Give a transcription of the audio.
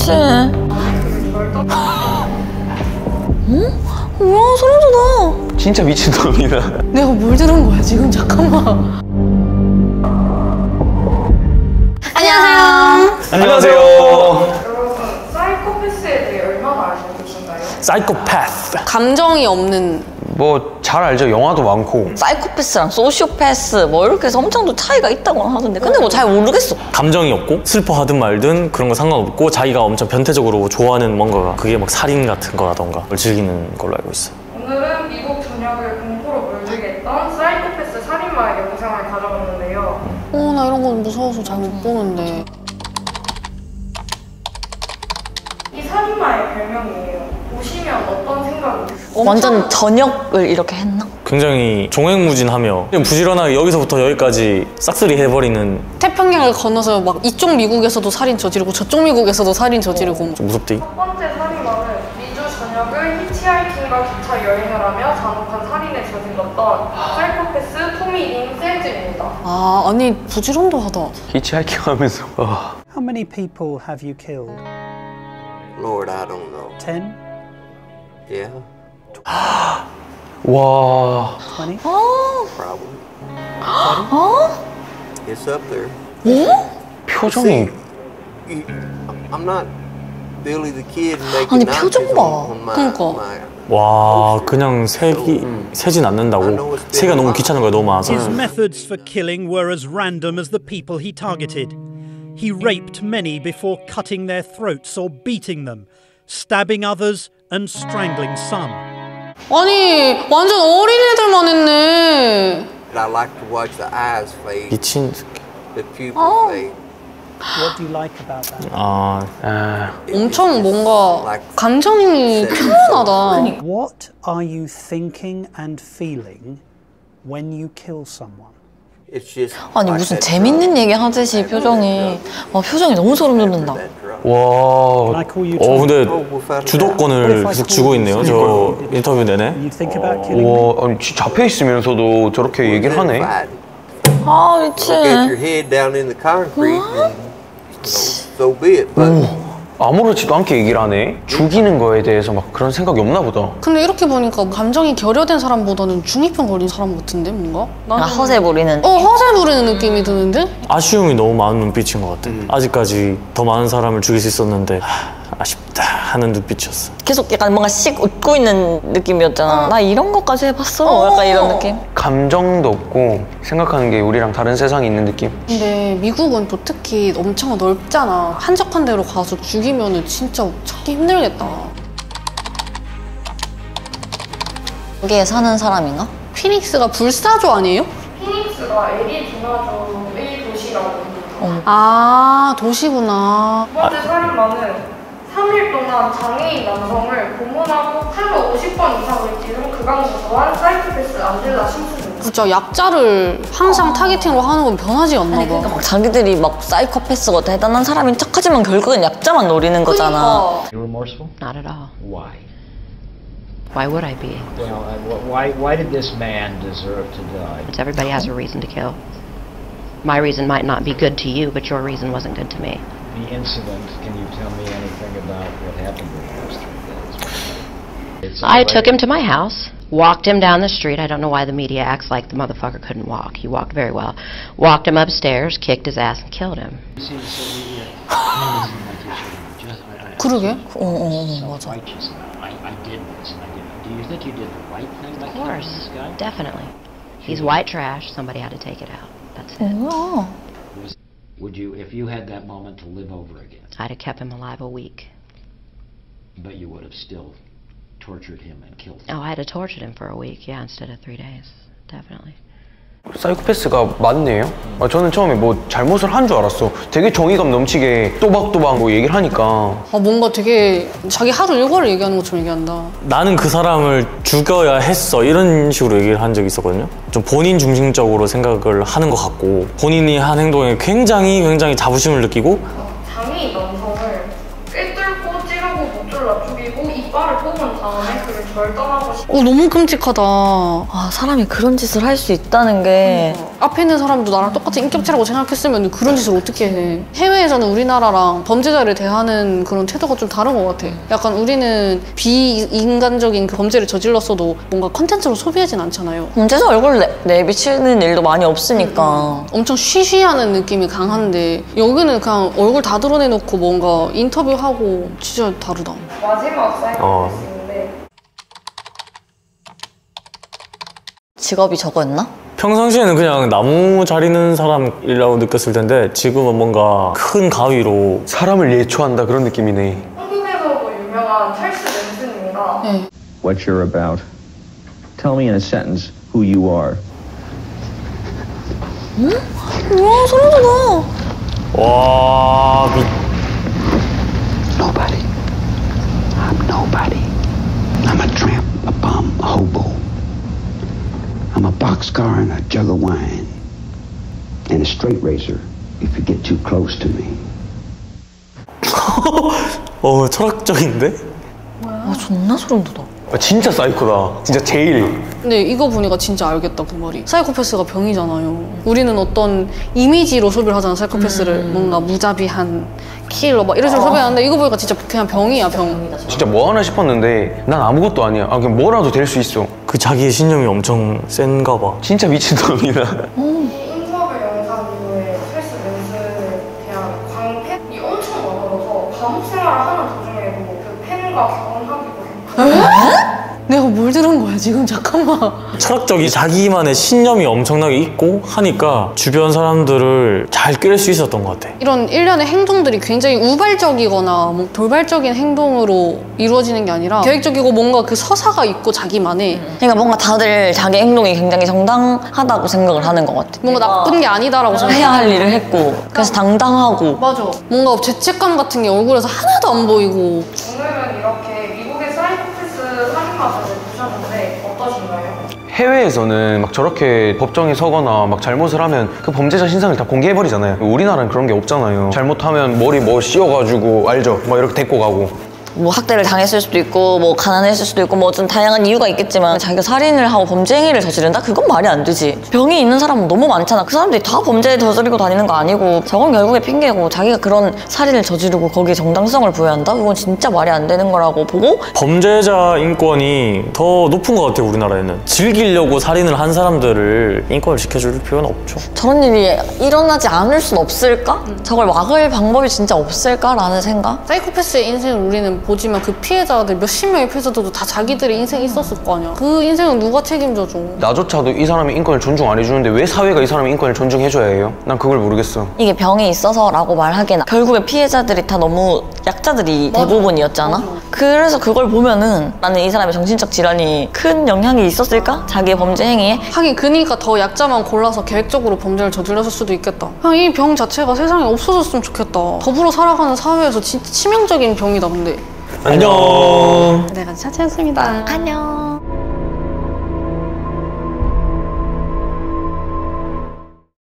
그치. 응? 뭐야, 소름 돋아. 진짜 미친놈이다. 내가 뭘 들은 거야 지금? 잠깐만. 안녕하세요. 안녕하세요. 여러분, 사이코패스에 대해 얼마나 알고 계신가요? 사이코패스. 감정이 없는. 뭐 잘 알죠. 영화도 많고. 사이코패스랑 소시오패스 뭐 이렇게 해서 엄청 또 차이가 있다고 하던데 근데 뭐 잘 모르겠어. 감정이 없고 슬퍼하든 말든 그런 거 상관없고 자기가 엄청 변태적으로 좋아하는 뭔가가 그게 막 살인 같은 거라던가 걸 즐기는 걸로 알고 있어요. 오늘은 미국 전역을 공포로 물들게 했던 사이코패스 살인마의 영상을 가져왔는데요. 나 이런 건 무서워서 잘 못 보는데. 이 살인마의 별명이에요. 보시면 어떤 생각이 드세요? 완전 전역을 이렇게 했나? 굉장히 종횡무진하며 그냥 부지런하게 여기서부터 여기까지 싹쓸이 해버리는. 태평양을 건너서 막 이쪽 미국에서도 살인 저지르고 저쪽 미국에서도 살인 저지르고. 좀 무섭디? 첫 번째 살인마는 미주 전역을 히치하이킹과 기차 여행을 하며 잔혹한 살인을 저질렀던 사이코패스 토미 린 셀즈입니다. 아, 아니 부지런도 하다. 히치하이킹 하면서. How many people have you killed? Lord, I don't know. 10? Yeah, 와. 20? probably. 30? It's up there. 표정이. You, I'm not Billy the Kid making 아니, notches 표정 봐. on my, 그러니까. my 와 그냥 세진 않는다고. 세가 너무 귀찮은 거야 너무 많아서. His methods for killing were as random as the people he targeted. He raped many before cutting their throats or beating them, stabbing others and strangling some. 아니 완전 어린애들만 했네. But I like to watch the eyes fade, 미친. the pupil fade. What do you like about that? 엄청 뭔가 감정이 표현하다. What are you thinking and feeling when you kill someone? It's just 아니 like 무슨 that 재밌는 drug. 얘기 하듯이 표정이. 표정이 너무 소름 돋는다. That drug. 와. 근데 주도권을 계속 쥐고 있네요 저 인터뷰 내내. You think about killing me? 와, 아니 잡혀 있으면서도 저렇게 얘기를 하네. 아 미치. Get your head down in the concrete and so be it. But 아무렇지도 않게 얘기를 하네. 죽이는 거에 대해서 막 그런 생각이 없나 보다. 근데 이렇게 보니까 감정이 결여된 사람보다는 중이병 걸린 사람 같은데 뭔가? 아, 허세 부리는. 허세 부리는 느낌이 드는데? 아쉬움이 너무 많은 눈빛인 것 같아. 아직까지 더 많은 사람을 죽일 수 있었는데 아쉽다 하는 눈빛이었어. 계속 약간 뭔가 씩 웃고 있는 느낌이었잖아. 나 이런 것까지 해봤어. 약간 이런 느낌. 감정도 없고 생각하는 게 우리랑 다른 세상에 있는 느낌. 근데 미국은 또 특히 엄청 넓잖아. 한적한 데로 가서 죽이면은 진짜 찾기 힘들겠다. 여기에 사는 사람인가? 피닉스가 불사조 아니에요? 피닉스가 애리조나주의 도시라고 합니다. 아, 도시구나. 두 번째 살인마는 3일 동안 장애인 남성을 고문하고 칼로 50번 이상을 찌른 극악무도한 사이코패스 안젤라 심슨입니다. 진짜 약자를 항상 타겟팅으로 하는 건 변하지 않나 봐. 그러니까 막 자기들이 막 사이코패스고 대단한 사람인 척하지만 결국은 약자만 노리는 거잖아. 그러니까. You remorseful? Not at all. Why? Why would I be? Well, why did this man deserve to die? Because everybody has a reason to kill. My reason might not be good to you, but your reason wasn't good to me. The incident, can you tell me anything about what happened in those 3 days? I took him to my house, walked him down the street. I don't know why the media acts like the motherfucker couldn't walk. He walked very well. Walked him upstairs, kicked his ass, and killed him. 그러게? Of I did this, and I did. Do you think you did the right thing by Of killing course, this guy? definitely. He's white trash. Somebody had to take it out. That's it. Would you, if you had that moment to live over again, I'd have kept him alive a week. but you would have still tortured him and killed him? Oh, I'd have tortured him for a week, yeah, instead of 3 days. Definitely. 사이코패스가 맞네요. 저는 처음에 뭐 잘못을 한 줄 알았어. 되게 정의감 넘치게 또박또박 뭐 얘기를 하니까. 뭔가 되게 자기 하루 일과를 얘기하는 것처럼 얘기한다. 나는 그 사람을 죽여야 했어 이런 식으로 얘기를 한 적이 있었거든요. 좀 본인 중심적으로 생각을 하는 것 같고 본인이 한 행동에 굉장히 자부심을 느끼고 장애인 남성을 꿰뚫고 찌르고 목줄라 죽이고 이빨을 뽑은 다음에 그를 절단하고 너무 끔찍하다. 아, 사람이 그런 짓을 할 수 있다는 게 앞에 있는 사람도 나랑 똑같은 인격체라고 생각했으면 그런 짓을 어떻게 해. 해외에서는 우리나라랑 범죄자를 대하는 그런 태도가 좀 다른 것 같아. 약간 우리는 비인간적인 그 범죄를 저질렀어도 뭔가 컨텐츠로 소비하진 않잖아요. 범죄자 얼굴 내비치는 일도 많이 없으니까. 엄청 쉬쉬하는 느낌이 강한데 여기는 그냥 얼굴 다 드러내놓고 뭔가 인터뷰하고 진짜 다르다. 마지막 사이코패스인데 직업이 저거였나? 평상시에는 그냥 나무 자리는 사람이라고 느꼈을 텐데 지금은 뭔가 큰 가위로 사람을 예초한다 그런 느낌이네. 한국에서도 유명한 찰스 맨슨입니다. 네. What you're about. Tell me in a sentence who you are. 우와, 소름 돋아. 와 Nobody. I'm nobody. I'm a tramp, a bum, a hobo. I'm a boxcar and a jug of wine. And a straight razor if you get too close to me. 철학적인데? 와, 존나 소름 돋아. 진짜 사이코다. 진짜 제일. 근데 이거 보니까 진짜 알겠다 그 말이. 사이코패스가 병이잖아요. 우리는 어떤 이미지로 소비를 하잖아 사이코패스를. 뭔가 무자비한 킬러 막 이런 식으로 소비하는데 이거 보니까 진짜 그냥 병이야 병. 진짜 뭐 하나 싶었는데 난 아무것도 아니야. 그냥 뭐라도 될 수 있어. 그 자기의 신념이 엄청 센가 봐. 진짜 미친놈이다. 인터뷰 영상 이후에 찰스 맨슨에 대한 광팬이 엄청 많아서 감옥 생활을 하는 도중에도 그 팬과 결혼하기도 했고. 내가 뭘 들은 거야 지금 잠깐만. 철학적인 자기만의 신념이 엄청나게 있고 하니까 주변 사람들을 잘 끌 수 있었던 것 같아. 이런 일련의 행동들이 굉장히 우발적이거나 뭐 돌발적인 행동으로 이루어지는 게 아니라 계획적이고 뭔가 그 서사가 있고 자기만의 그러니까 뭔가 다들 자기 행동이 굉장히 정당하다고 생각을 하는 것 같아. 뭔가 나쁜 게 아니다라고 생각해. 해야 할 일을 했고 그래서 당당하고. 맞아. 뭔가 죄책감 같은 게 얼굴에서 하나도 안 보이고. 오늘은 이렇게 미국의 사이코패스 살인마들을 보셨는데 어떠신가요? 해외에서는 막 저렇게 법정에 서거나 막 잘못을 하면 그 범죄자 신상을 다 공개해버리잖아요. 우리나라는 그런 게 없잖아요. 잘못하면 머리 뭐 씌워가지고 알죠? 막 이렇게 데리고 가고. 뭐 학대를 당했을 수도 있고 뭐 가난했을 수도 있고 뭐 좀 다양한 이유가 있겠지만 자기가 살인을 하고 범죄 행위를 저지른다? 그건 말이 안 되지. 병이 있는 사람은 너무 많잖아. 그 사람들이 다 범죄에 저지르고 다니는 거 아니고 저건 결국에 핑계고 자기가 그런 살인을 저지르고 거기에 정당성을 부여야 한다? 그건 진짜 말이 안 되는 거라고 보고 범죄자 인권이 더 높은 것 같아요 우리나라에는. 즐기려고 살인을 한 사람들을 인권을 지켜줄 필요는 없죠. 저런 일이 일어나지 않을 순 없을까? 저걸 막을 방법이 진짜 없을까라는 생각? 사이코패스의 인생을 우리는 보지만 그 피해자들 몇십 명의 피해자들도 다 자기들의 인생이 있었을 거 아니야. 그 인생은 누가 책임져줘. 나조차도 이 사람의 인권을 존중 안 해주는데 왜 사회가 이 사람의 인권을 존중해줘야 해요? 난 그걸 모르겠어. 이게 병이 있어서라고 말하기는 결국에 피해자들이 다 너무 약자들이 대부분이었잖아. 그래서 그걸 보면은 나는 이 사람의 정신적 질환이 큰 영향이 있었을까? 자기의 범죄 행위에? 하긴 그니까 더 약자만 골라서 계획적으로 범죄를 저질렀을 수도 있겠다. 그냥 이 병 자체가 세상에 없어졌으면 좋겠다. 더불어 살아가는 사회에서 진짜 치명적인 병이다 근데. 안녕. 내가 차차였습니다. 안녕.